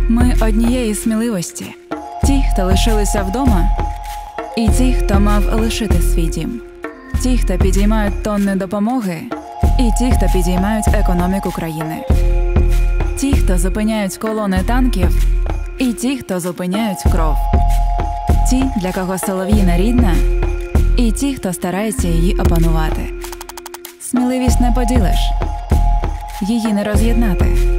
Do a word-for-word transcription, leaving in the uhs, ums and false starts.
Ми однієї сміливості. Ті, хто лишилися вдома, і ті, хто мав лишити свій дім. Ті, хто підіймають тонни допомоги, і ті, хто підіймають економіку країни. Ті, хто зупиняють колони танків, і ті, хто зупиняють кров. Ті, для кого солов'їна рідна, і ті, хто старається її опанувати. Сміливість не поділиш, її не роз'єднати.